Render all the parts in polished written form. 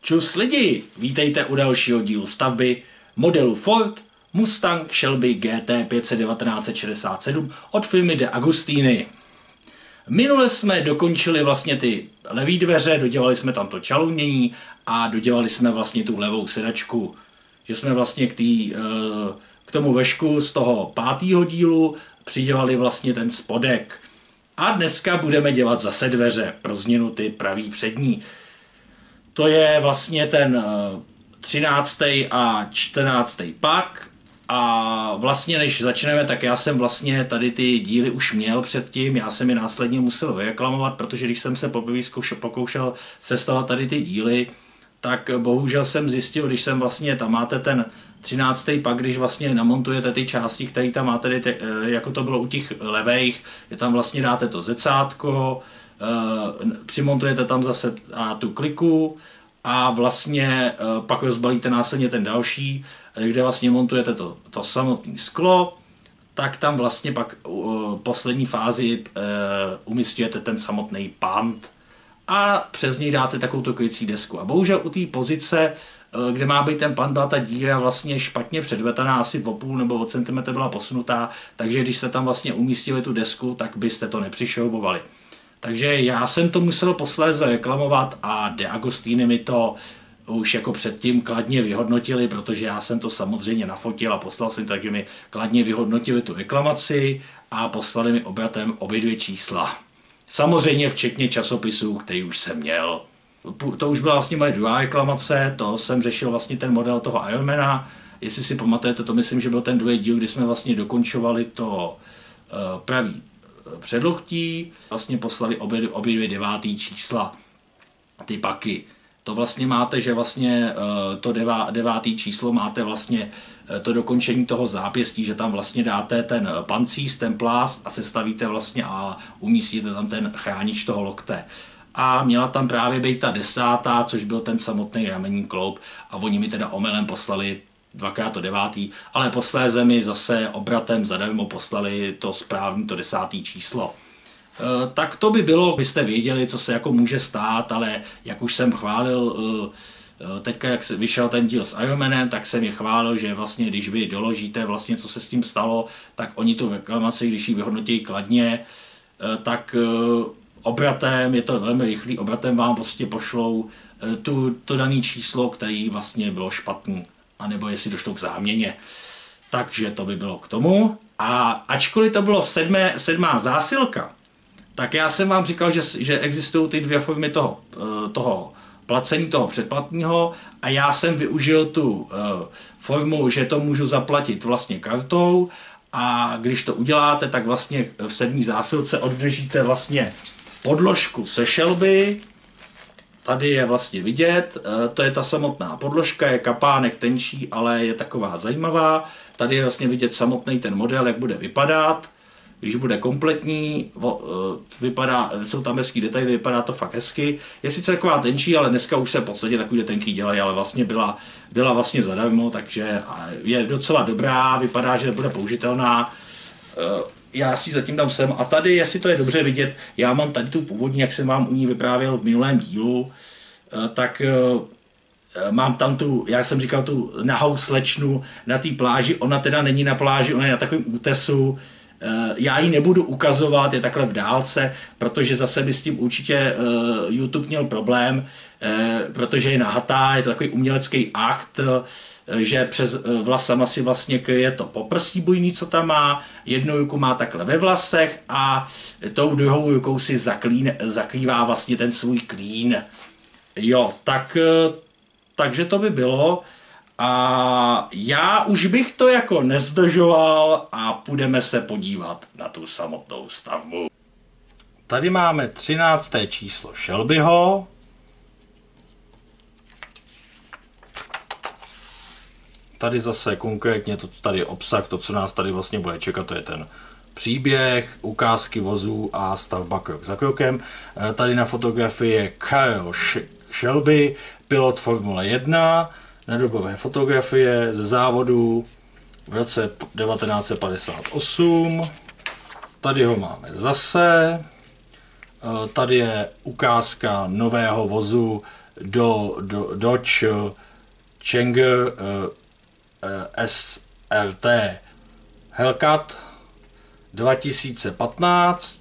Čus lidi, vítejte u dalšího dílu stavby modelu Ford Mustang Shelby GT 500 1967 od firmy De Agostini. Minule jsme dokončili vlastně ty levý dveře, dodělali jsme tam to čalounění a dodělali jsme vlastně tu levou sedačku. Že jsme vlastně k tomu vešku z toho 5. dílu přidělali vlastně ten spodek. A dneska budeme dělat zase dveře, pro změnu ty pravý přední. To je vlastně ten 13. a 14. pak. A vlastně než začneme, tak já jsem vlastně tady ty díly už měl předtím, já jsem je následně musel vyreklamovat, protože když jsem se poprvé pokoušel sestavovat tady ty díly, tak bohužel jsem zjistil, když jsem vlastně, tam máte ten 13. pak, když vlastně namontujete ty části, které tam máte, jako to bylo u těch levejch, že tam vlastně dáte to zrcátko, přimontujete tam zase tu kliku a vlastně pak rozbalíte následně ten další, kde vlastně montujete to samotné sklo, tak tam vlastně pak poslední fázi umístujete ten samotný pant a přes něj dáte takovou to krycí desku. A bohužel u té pozice, kde má být ten pant, byla ta díra vlastně špatně předvetaná, asi o půl nebo o centimetr byla posunutá, takže když jste tam vlastně umístili tu desku, tak byste to nepřišroubovali. Takže já jsem to musel posléze reklamovat a De Agostini mi to už jako předtím kladně vyhodnotili, protože já jsem to samozřejmě nafotil a poslal jsem to, takže mi kladně vyhodnotili tu reklamaci a poslali mi obratem obě dvě čísla. Samozřejmě včetně časopisů, který už jsem měl. To už byla vlastně moje druhá reklamace, to jsem řešil vlastně ten model toho Ironmana. Jestli si pamatujete, to myslím, že byl ten druhý díl, kdy jsme vlastně dokončovali to pravý předloktí, vlastně poslali obě dvě 9. čísla, ty paky. To vlastně máte, že vlastně to 9. číslo máte vlastně to dokončení toho zápěstí, že tam vlastně dáte ten pancíř, ten plást a sestavíte vlastně a umístíte tam ten chránič toho lokte. A měla tam právě být ta 10., což byl ten samotný ramenní kloub a oni mi teda omylem poslali dvakrát to 9., ale posléze mi zase obratem zadarmo poslali to správný, to 10. číslo. Tak to by bylo, byste věděli, co se jako může stát, ale jak už jsem chválil, teďka jak vyšel ten díl s Ironmanem, tak jsem je chválil, že vlastně když vy doložíte vlastně, co se s tím stalo, tak oni tu reklamaci, když ji vyhodnotí kladně, tak obratem, je to velmi rychlý, obratem vám prostě pošlou to dané číslo, který vlastně bylo špatný, anebo jestli došlo k záměně. Takže to by bylo k tomu. A ačkoliv to bylo 7. zásilka, tak já jsem vám říkal, že existují ty dvě formy toho placení, toho předplatného a já jsem využil tu formu, že to můžu zaplatit vlastně kartou a když to uděláte, tak vlastně v 7. zásilce odvržíte vlastně podložku se Shelby. Tady je vlastně vidět, to je ta samotná podložka, je kapánek tenčí, ale je taková zajímavá. Tady je vlastně vidět samotný ten model, jak bude vypadat. Když bude kompletní, jsou tam hezký detaily, vypadá to fakt hezky. Je sice taková tenčí, ale dneska už se v podstatě takový tenky dělají, ale vlastně byla vlastně zadarmo, takže je docela dobrá, vypadá, že bude použitelná. Já si zatím dám sem a tady, jestli to je dobře vidět, já mám tady tu původní, jak jsem vám u ní vyprávěl v minulém dílu, tak mám tam tu, jak jsem říkal, tu nahou slečnu na té pláži, ona teda není na pláži, ona je na takovém útesu. Já ji nebudu ukazovat, je takhle v dálce, protože zase by s tím určitě YouTube měl problém, protože je nahatá, je to takový umělecký akt, že přes vlasama si vlastně kryje to poprsí bujný, co tam má, jednu ruku má takhle ve vlasech a tou druhou rukou si zakrývá vlastně ten svůj klín. Jo, takže to by bylo. A já už bych to jako nezdržoval a půjdeme se podívat na tu samotnou stavbu. Tady máme 13. číslo Shelbyho. Tady zase konkrétně tady obsah, to, co nás tady vlastně bude čekat, to je ten příběh, ukázky vozů a stavba krok za krokem. Tady na fotografii je Carroll Shelby, pilot Formule 1, nedobové fotografie ze závodu v roce 1958. Tady ho máme zase. Tady je ukázka nového vozu Dodge Challenger SRT Hellcat 2015.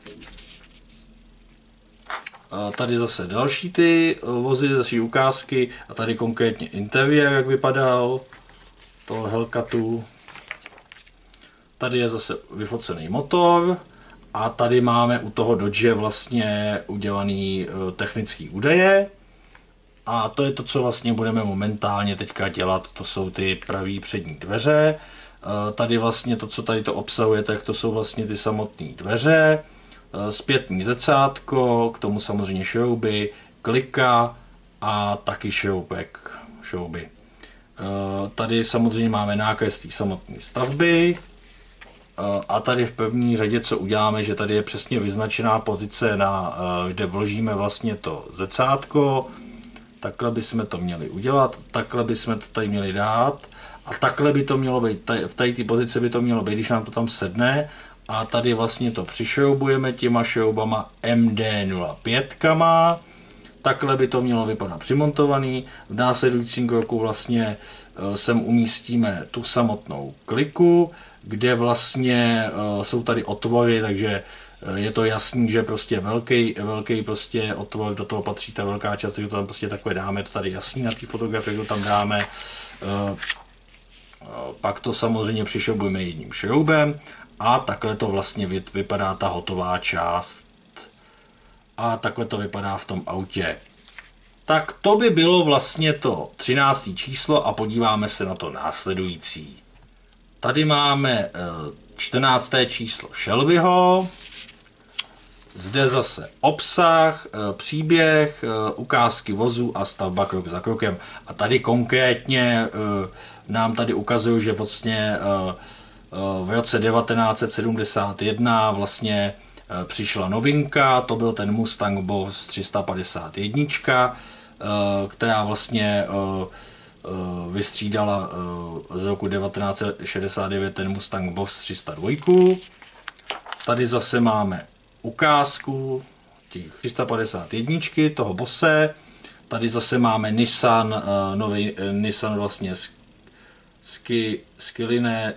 Tady zase další ty vozy, zase ukázky a tady konkrétně interiér, jak vypadal toho Hellcatu. Tady je zase vyfocený motor a tady máme u toho Dodge vlastně udělaný technický údaje. A to je to, co vlastně budeme momentálně teďka dělat, to jsou ty pravý přední dveře. Tady vlastně to, co tady to obsahuje, tak to jsou vlastně ty samotné dveře, zpětní zrcátko, k tomu samozřejmě šrouby, klika a taky šrouby. Tady samozřejmě máme nákres té samotné stavby a tady v první řadě, co uděláme, že tady je přesně vyznačená pozice, kde vložíme vlastně to zrcátko. Takhle bychom to měli udělat, takhle bychom to tady měli dát a takhle by to mělo být, v té pozici by to mělo být, když nám to tam sedne a tady vlastně to přišroubujeme těma šroubama MD05, takhle by to mělo vypadat přimontovaný. V následujícím kroku vlastně sem umístíme tu samotnou kliku, kde vlastně jsou tady otvory, takže je to jasný, že prostě velký prostě otvor, do toho patří ta velká část, takže to tam prostě takové dáme, to tady jasný na té fotografii, to tam dáme. Pak to samozřejmě přišroubujeme jedním šroubem a takhle to vlastně vypadá ta hotová část. A takhle to vypadá v tom autě. Tak to by bylo vlastně to 13. číslo a podíváme se na to následující. Tady máme 14. číslo Shelbyho. Zde zase obsah, příběh, ukázky vozů a stavba krok za krokem. A tady konkrétně nám tady ukazují, že vlastně v roce 1971 vlastně přišla novinka, to byl ten Mustang Boss 351, která vlastně vystřídala z roku 1969 ten Mustang Boss 302. Tady zase máme ukázku těch 351, toho Bosse. Tady zase máme Nissan, nový Nissan vlastně Skyline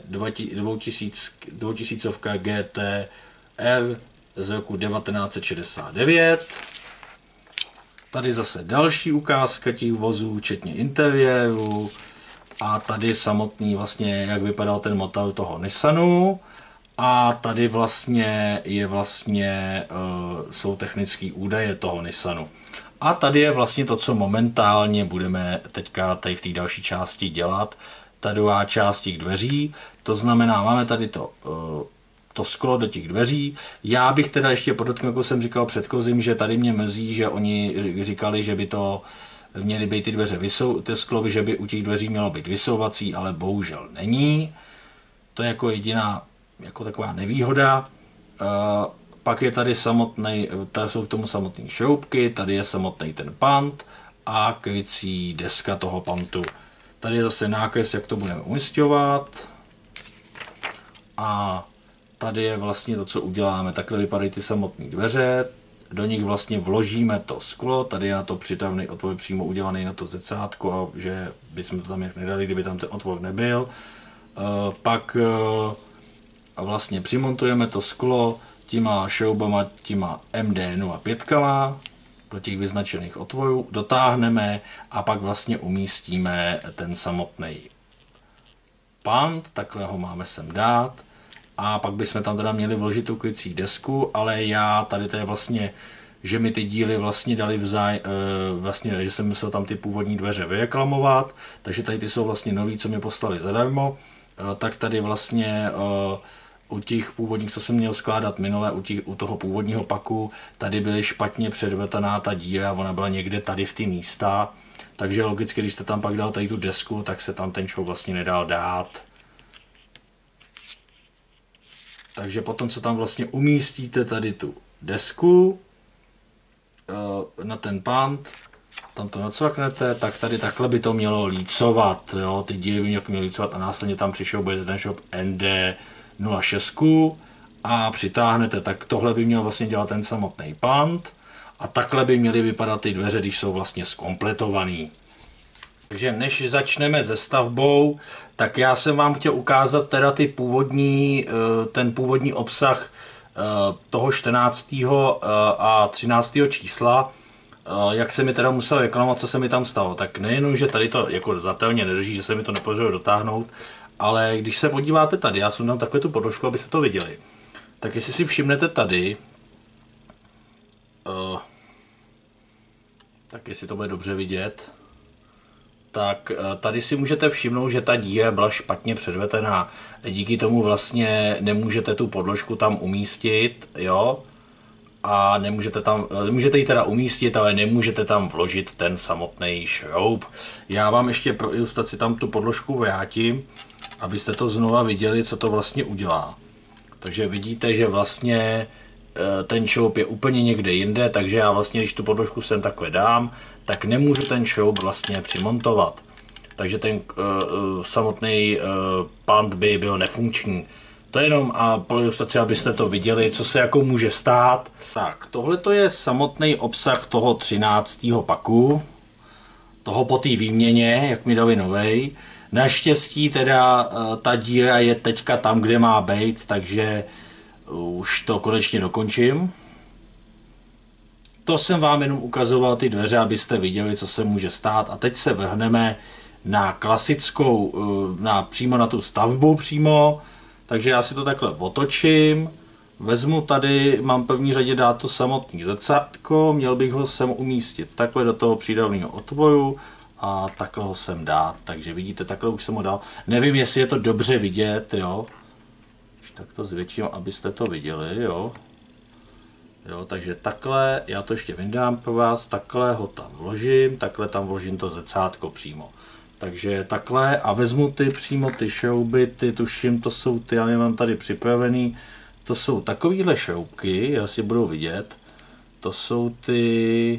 2000 GTR z roku 1969. Tady zase další ukázka těch vozů, včetně interiéru. A tady samotný vlastně, jak vypadal ten motor toho Nissanu. A tady vlastně jsou technické údaje toho Nissanu. A tady je vlastně to, co momentálně budeme teďka tady v té další části dělat. Ta druhá část těch dveří, to znamená, máme tady to sklo do těch dveří. Já bych teda ještě podotkl, jako jsem říkal předchozím, že tady mě mrzí, že oni říkali, že by to měly být ty dveře ty sklo, že by u těch dveří mělo být vysouvací, ale bohužel není. To je jako jediná jako taková nevýhoda. Pak je tady samotný, tady jsou k tomu samotné šroubky, tady je samotný ten pant a krycí deska toho pantu. Tady je zase nákres, jak to budeme umisťovat. A tady je vlastně to, co uděláme. Takhle vypadají ty samotné dveře. Do nich vlastně vložíme to sklo. Tady je na to přitavný otvor přímo udělaný na to zrcátko, že bychom to tam jak nedali, kdyby tam ten otvor nebyl. Pak vlastně přimontujeme to sklo těma šroubama, těma MD05 do těch vyznačených otvorů, dotáhneme a pak vlastně umístíme ten samotný pant, takhle ho máme sem dát a pak bychom tam teda měli vložit tu krycí desku, ale tady to je vlastně, že mi ty díly vlastně dali vlastně, že jsem musel tam ty původní dveře vyreklamovat, takže tady ty jsou vlastně nový, co mi poslali zadarmo, tak tady vlastně u těch původních, co jsem měl skládat minule, u toho původního paku, tady byly špatně předvrtaná ta díra, ona byla někde tady v ty místa, takže logicky, když jste tam pak dal tady tu desku, tak se tam ten šroub vlastně nedal dát. Takže potom, co tam vlastně umístíte tady tu desku na ten pant, tam to nacvaknete, tak tady takhle by to mělo lícovat, jo? Ty díly by měly lícovat a následně tam přišroubujete ten šroub ND06 a přitáhnete, tak tohle by měl vlastně dělat ten samotný pant A takhle by měly vypadat ty dveře, když jsou vlastně zkompletovaný. Takže než začneme se stavbou, tak já jsem vám chtěl ukázat teda ten původní obsah toho 14. a 13. čísla, jak se mi teda musel reklamovat, co se mi tam stalo. Tak nejenom, že tady to jako zatelně nedrží, že se mi to nepodařilo dotáhnout, ale když se podíváte tady, já jsem tam takhle tu podložku, abyste to viděli, tak jestli si všimnete tady, tak jestli to bude dobře vidět, tak tady si můžete všimnout, že ta díra byla špatně předvetená. Díky tomu vlastně nemůžete tu podložku tam umístit, jo? A můžete ji teda umístit, ale nemůžete tam vložit ten samotný šroub. Já vám ještě pro ilustraci tam tu podložku vrátím, abyste to znova viděli, co to vlastně udělá. Takže vidíte, že vlastně ten šroub je úplně někde jinde, takže já vlastně, když tu podložku sem takhle dám, tak nemůžu ten šroub vlastně přimontovat. Takže ten samotný pant by byl nefunkční. To je jenom a pro ilustraci, abyste to viděli, co se jako může stát. Tak, tohle to je samotný obsah toho 13. paku. Toho po té výměně, jak mi dali novej. Naštěstí teda ta díra je teďka tam, kde má být, takže už to konečně dokončím. To jsem vám jenom ukazoval ty dveře, abyste viděli, co se může stát. A teď se vrhneme na klasickou, přímo na tu stavbu přímo. Takže já si to takhle otočím. Vezmu tady, mám v první řadě dát to samotný zrcátko, měl bych ho sem umístit takhle do toho přídavného otvoru a takhle ho sem dát. Takže vidíte, takhle už jsem ho dal. Nevím, jestli je to dobře vidět, jo. Už tak to zvětším, abyste to viděli, jo. Jo, takže takhle, já to ještě vyndám pro vás, takhle ho tam vložím, takhle tam vložím to zrcátko přímo. Takže takhle a vezmu přímo ty šrouby, tuším, to jsou ty, já je mám tady připravený, to jsou takovýhle šroubky, já si budou vidět, to jsou ty,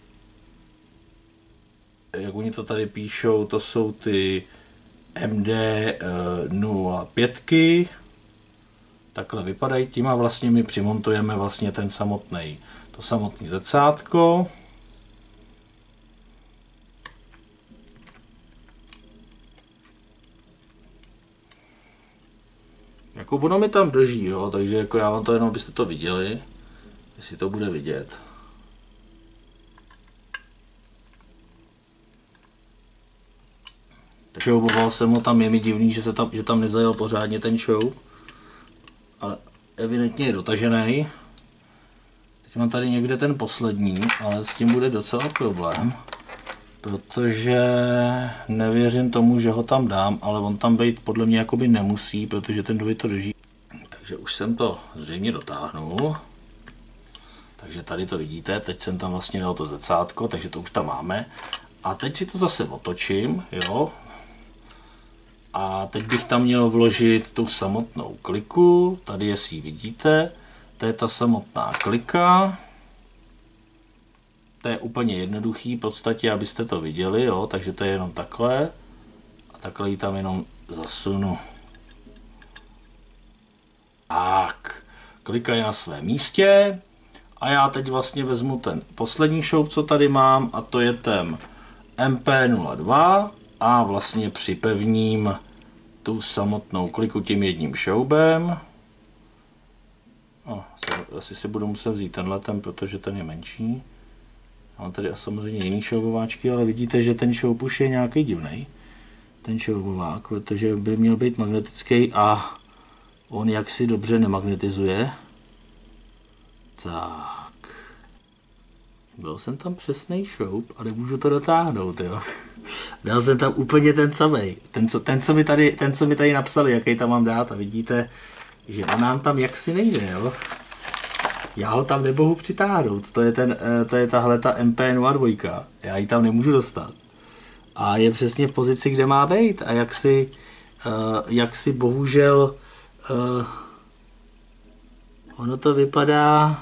jak oni to tady píšou, to jsou ty MD05, takhle vypadají, tím a vlastně my přimontujeme vlastně to samotný zrcátko. Jako ono mi tam drží, jo, takže jako já vám to jenom, abyste to viděli, jestli to bude vidět. Šrouboval jsem ho tam, je mi divný, že tam nezajel pořádně ten šroub, ale evidentně je dotažený. Teď mám tady někde ten poslední, ale s tím bude docela problém, protože nevěřím tomu, že ho tam dám, ale on tam být podle mě jakoby nemusí, protože ten dvoj to drží. Takže už jsem to zřejmě dotáhnul. Takže tady to vidíte, teď jsem tam vlastně dal to zrcátko, takže to už tam máme. A teď si to zase otočím, jo. A teď bych tam měl vložit tu samotnou kliku, tady jestli ji vidíte, to je ta samotná klika. To je úplně jednoduchý v podstatě, abyste to viděli, jo, takže to je jenom takhle a takhle ji tam jenom zasunu. Tak, klika je na svém místě a já teď vlastně vezmu ten poslední šroub, co tady mám, a to je ten MP02 a vlastně připevním tu samotnou kliku tím jedním šroubem. Asi si budu muset vzít tenhle, protože ten je menší. Mám tady samozřejmě jiný šroubováčky, ale vidíte, že ten šroub už je nějaký divný. Ten šroubovák, protože by měl být magnetický a on jaksi dobře nemagnetizuje. Tak. Byl jsem tam přesný šroub a nemůžu to dotáhnout, jo. Dal jsem tam úplně ten samej. Ten, co mi tady napsali, jaký tam mám dát, a vidíte, že on nám tam jaksi nejde, jo. Já ho tam nemohu přitáhnout, to je tahle ta MP02, já ji tam nemůžu dostat. A je přesně v pozici, kde má být, a jak si bohužel ono to vypadá,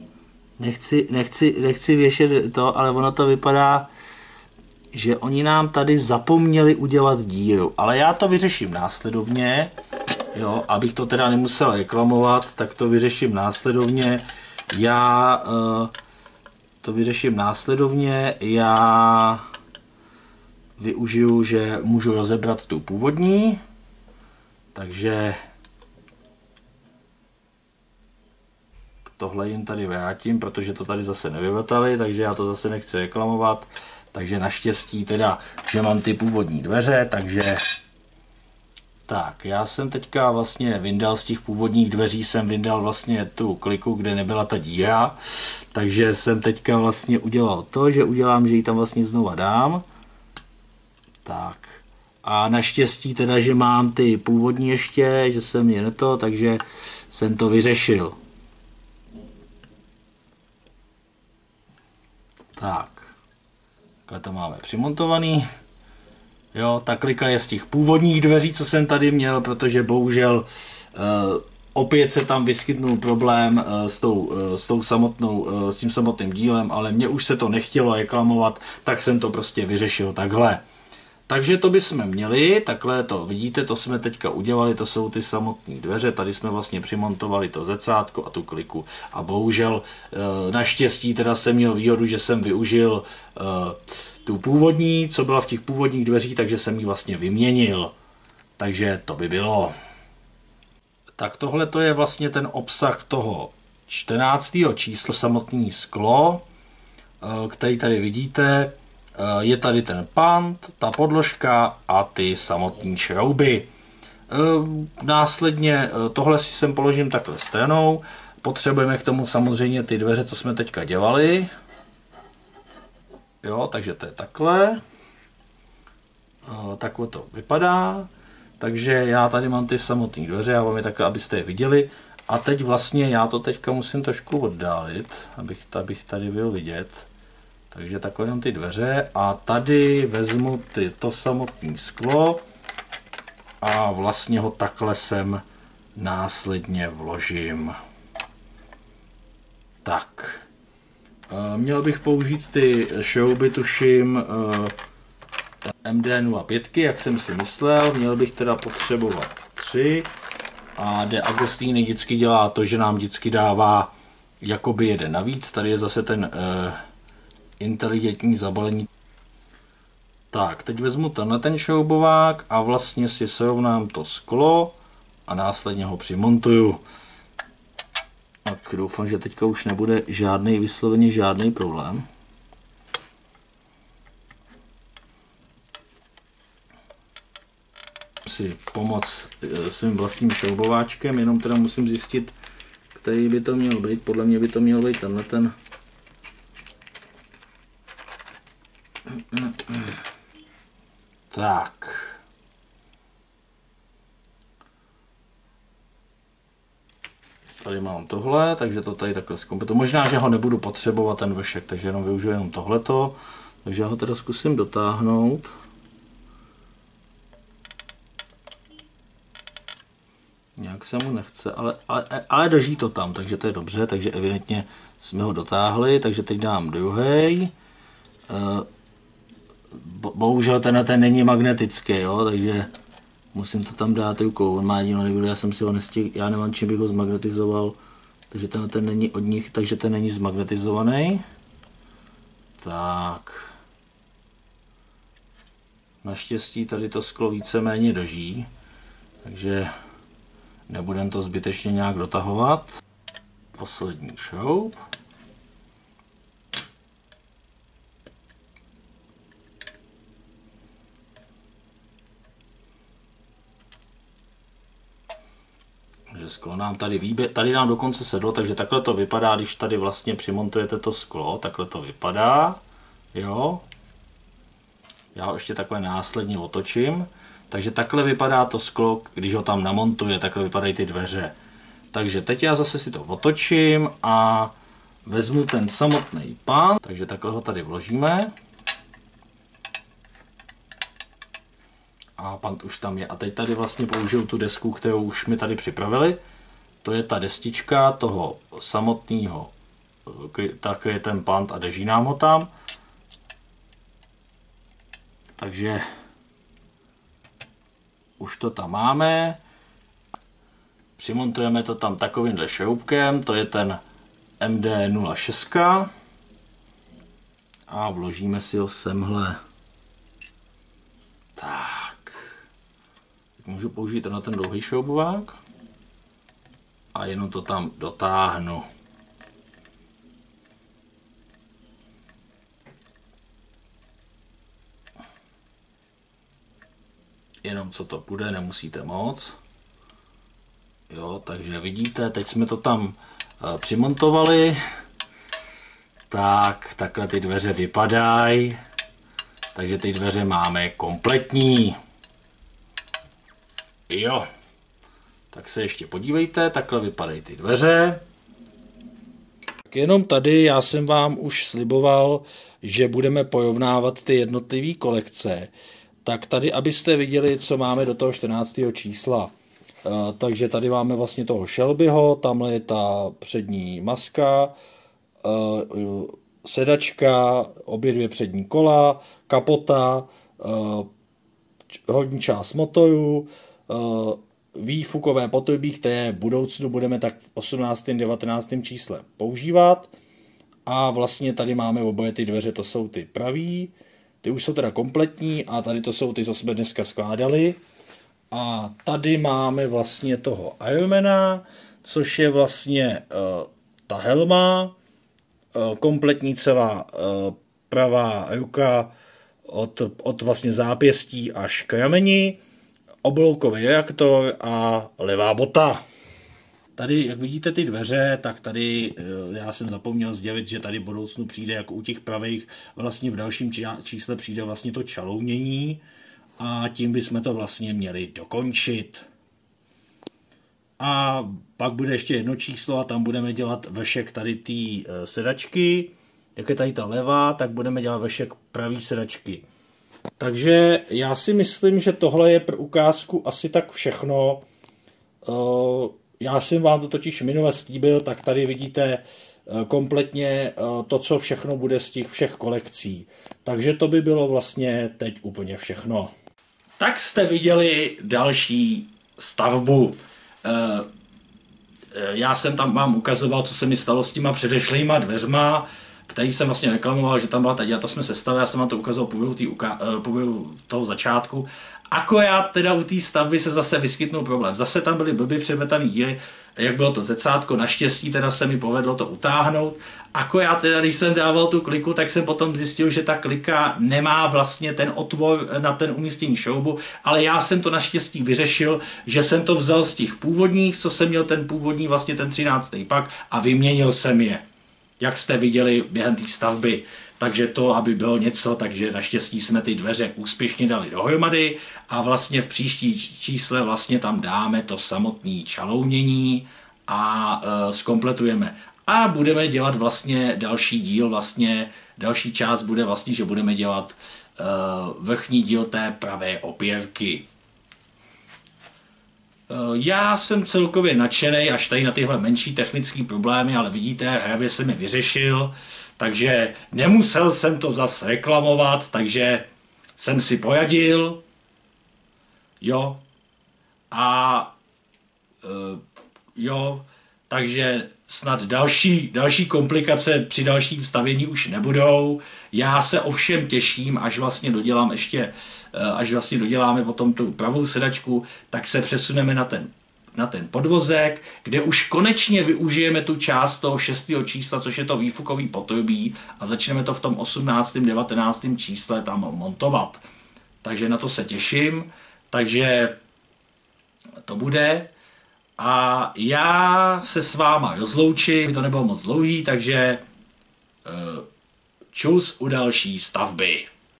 nechci věšet to, ale ono to vypadá, že oni nám tady zapomněli udělat díru, ale já to vyřeším následovně, jo, abych to teda nemusel reklamovat, tak to vyřeším následovně. Já to vyřeším následovně. Já využiju, že můžu rozebrat tu původní, takže tohle jim tady vrátím, protože to tady zase nevyvrtali, takže já to zase nechci reklamovat. Takže naštěstí teda, že mám ty původní dveře, takže tak, já jsem teďka vlastně vyndal z těch původních dveří, jsem vyndal vlastně tu kliku, kde nebyla ta díra, takže jsem teďka vlastně udělal to, že udělám, že ji tam vlastně znova dám. Tak, a naštěstí teda, že mám ty původní ještě, že jsem je to, takže jsem to vyřešil. Tak, takhle to máme přimontovaný. Jo, ta klika je z těch původních dveří, co jsem tady měl, protože bohužel opět se tam vyskytnul problém s tím samotným dílem, ale mně už se to nechtělo reklamovat, tak jsem to prostě vyřešil takhle. Takže to bychom měli, takhle to vidíte, to jsme teďka udělali, to jsou ty samotné dveře, tady jsme vlastně přimontovali to zrcátko a tu kliku a bohužel naštěstí teda jsem měl výhodu, že jsem využil tu původní, co byla v těch původních dveřích, takže jsem ji vlastně vyměnil, takže to by bylo. Tak tohle to je vlastně ten obsah toho 14. čísla, samotné sklo, který tady vidíte. Je tady ten pant, ta podložka a ty samotné šrouby. Následně tohle si sem položím takhle stranou. Potřebujeme k tomu samozřejmě ty dveře, co jsme teďka dělali. Jo, takže to je takhle. Takhle to vypadá. Takže já tady mám ty samotné dveře, já vám je takhle, abyste je viděli. A teď vlastně já to teďka musím trošku oddálit, abych tady byl vidět. Takže takhle dám ty dveře a tady vezmu to samotné sklo a vlastně ho takhle sem následně vložím. Tak. Měl bych použít ty šrouby, tuším, MD05, jak jsem si myslel. Měl bych teda potřebovat 3. A De Agostini vždycky dělá to, že nám vždycky dává jakoby jeden navíc. Tady je zase ten inteligentní zabalení. Tak, teď vezmu ten šroubovák a vlastně si srovnám to sklo a následně ho přimontuju. Tak doufám, že teďka už nebude vysloveně žádný problém. Si pomoct svým vlastním šroubováčkem, jenom teda musím zjistit, který by to měl být. Podle mě by to měl být tenhle ten. Tak. Tady mám tohle, takže to tady takhle zkomplituju. Možná, že ho nebudu potřebovat ten vršek, takže jenom využiju jenom tohleto. Takže já ho teda zkusím dotáhnout. Nějak se mu nechce, ale drží to tam, takže to je dobře, takže evidentně jsme ho dotáhli, takže teď dám druhý. Bohužel ten není magnetický, jo, takže musím to tam dát rukou, on má díl, nebudu, já jsem si ho nestihl, já nemám čím bych ho zmagnetizoval, takže ten není od nich, takže ten není zmagnetizovaný. Tak. Naštěstí tady to sklo víceméně drží, takže nebudem to zbytečně nějak dotahovat. Poslední šroub. Takže sklo nám tady nám dokonce sedlo, takže takhle to vypadá, když tady vlastně přimontujete to sklo, takhle to vypadá, jo. Já ho ještě takhle následně otočím, takže takhle vypadá to sklo, když ho tam namontuje, takhle vypadají ty dveře. Takže teď já zase si to otočím a vezmu ten samotný pán, takže takhle ho tady vložíme. A pant už tam je. A teď tady vlastně použiju tu desku, kterou už mi tady připravili. To je ta destička toho samotného, tak je ten pant a drží nám ho tam. Takže už to tam máme. Přimontujeme to tam takovýmhle šroubkem, to je ten MD06. A vložíme si ho semhle. Tak. Teď můžu použít na ten dlouhý šroubovák. A jenom to tam dotáhnu. Jenom co to půjde, nemusíte moc. Jo, takže vidíte, teď jsme to tam přimontovali. Tak, takhle ty dveře vypadají. Takže ty dveře máme kompletní. Jo. Tak se ještě podívejte, takhle vypadají ty dveře. Tak jenom tady já jsem vám už sliboval, že budeme porovnávat ty jednotlivé kolekce. Tak tady, abyste viděli, co máme do toho 14. čísla. Takže tady máme vlastně toho Shelbyho, tamhle je ta přední maska, sedačka, obě dvě přední kola, kapota, hodní část motoru, výfukové potrubí, které v budoucnu budeme tak v 18. 19. čísle používat. A vlastně tady máme oboje ty dveře, to jsou ty pravý, ty už jsou teda kompletní a tady to jsou ty, co jsme dneska skládali. A tady máme vlastně toho Ironmana, což je vlastně ta helma, kompletní celá pravá ruka od vlastně zápěstí až k rameni, obloukový reaktor a levá bota. Tady, jak vidíte ty dveře, tak tady já jsem zapomněl sdělit, že tady v budoucnu přijde, jako u těch pravých, vlastně v dalším čísle přijde vlastně to čalounění a tím bychom to vlastně měli dokončit. A pak bude ještě jedno číslo a tam budeme dělat vešek tady té sedačky. Jak je tady ta levá, tak budeme dělat vešek pravý sedačky. Takže já si myslím, že tohle je pro ukázku asi tak všechno. Já jsem vám to totiž minule slíbil, tak tady vidíte kompletně to, co všechno bude z těch všech kolekcí. Takže to by bylo vlastně teď úplně všechno. Tak jste viděli další stavbu. Já jsem tam vám ukazoval, co se mi stalo s těma předešlýma dveřma, který jsem vlastně reklamoval, že tam byla tady a to jsme sestavili, já jsem vám to ukazoval průběhu toho začátku. Akorát teda u té stavby se zase vyskytnul problém. Zase tam byly blbě předvetaný díly, jak bylo to zrcátko, naštěstí teda se mi povedlo to utáhnout. Akorát teda, když jsem dával tu kliku, tak jsem potom zjistil, že ta klika nemá vlastně ten otvor na ten umístění šroubu, ale já jsem to naštěstí vyřešil, že jsem to vzal z těch původních, co jsem měl ten původní, vlastně ten 13. pak a vyměnil jsem je, jak jste viděli během té stavby. Takže to, aby bylo něco, takže naštěstí jsme ty dveře úspěšně dali dohromady a vlastně v příští čísle vlastně tam dáme to samotné čalounění a zkompletujeme. A budeme dělat vlastně další díl, vlastně další část bude vlastně, že budeme dělat vrchní díl té pravé opěrky. Já jsem celkově nadšený až tady na tyhle menší technické problémy, ale vidíte, hravě se mi vyřešil, takže nemusel jsem to zas reklamovat, takže jsem si poradil, jo, a jo, takže snad další komplikace při dalším stavění už nebudou. Já se ovšem těším, až vlastně dodělám ještě, až vlastně doděláme potom tu pravou sedačku, tak se přesuneme na ten podvozek, kde už konečně využijeme tu část toho 6. čísla, což je to výfukový potrubí a začneme to v tom 18. 19. čísle tam montovat. Takže na to se těším, takže to bude. A já se s váma rozloučím, by to nebylo moc dlouhý, takže čus u další stavby.